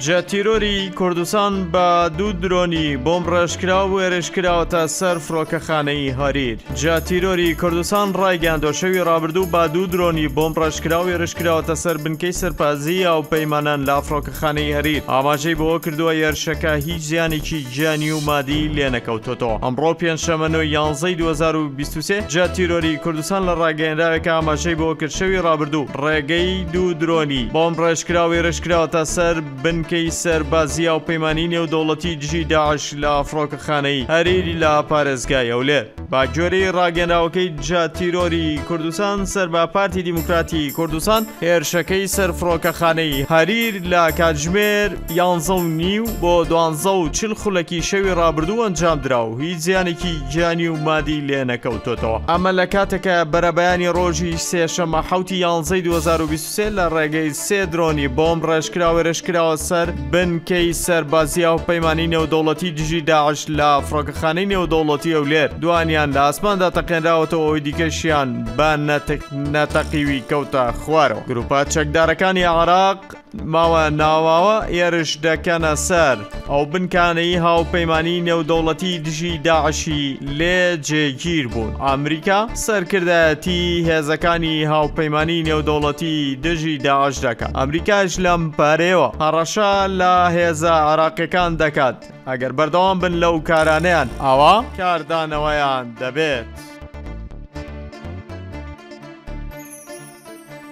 جاتیرۆری کوردستان بە دوو درۆنی بۆم ڕێژکرا و وێرشکراوەتە سەر فڕۆکەخانەی هەریر. جاتیرۆری کوردستان ڕایگەاندۆ شەوی ڕابردوو بە دوو درۆنی بۆم ڕێژکرا و وێرشکراوەتە سەر بنکەی سەرپازی و پەیمانان لا فڕۆکەخانەی هەریر. ئاماژەی بەوە کردووە یێرشەکە هیچ زیانێکی گیانی و مادی لێ نەکەوتۆتەوە. ئەمڕۆ پێنجشەممە 11 2023 جاتیرۆری کوردستان لە ڕاگەیەندراوێکە ئاماژەی بەوە کرد شەوی ڕابردوو ڕێگەی دوو درۆنی بۆم ڕێژکرا و وێرشکراوەتە سەر بنکەی سەربازیە و پەیمانی نێودەوڵەتی دژی داعش لە فڕۆکەخانەی هەریری لە پارێزگای ئەولێر. با گوێرەی ڕاگەندراوەکەی جاتیرۆری کوردستان سەر بە پارتی دیموکراتی کوردستان هێرشەکەی سەر فڕۆکەخانەی هەریر لە کاتژمێر 11:30 بۆ 12:40 خولەکی شەوی ڕابردوو ئەنجام درا و هیچ زیانێکی گیانی و مادی لێ نەکەوتۆتەوە. ئەمە لە کاتێکە بەرەبەیانی ڕۆژی سێشەممە 11 2023 لە ڕێگەی سێ درۆنی بۆم ڕێژکرا و وێرشکراوە سەر بنکەی سەربازیە و پەیمانی نێودەوڵەتی دژی داعش لە فڕۆکەخانەی نێودەوڵەتی ئەولێر دوانیان لە ئاسماندا تەقێنراوەتەوە ئەوەی دیکەشیان بە نەتەقیوی کەوتە خوارەوە. گروپە چەکدارەکانی عێراق ماوە ناواوە ئێرش دەکەنە سەر ئەو بنکانەی هاوپەیمانی نێودەوڵەتی دژی داعشی لێ جێگیر بوون. ئەمریکا سەرکردایەتی هێزەکانی هاوپەیمانی نێودەوڵەتی دژی داعش دەکات. ئەمریکاش لەم پارەیەوە هەڕەشە لە هێزە عێراقیەکان دەکات. ئەگەر بەردەوام بن لەو کارانەیان ئەوە کاردانەوەیان دەبێت.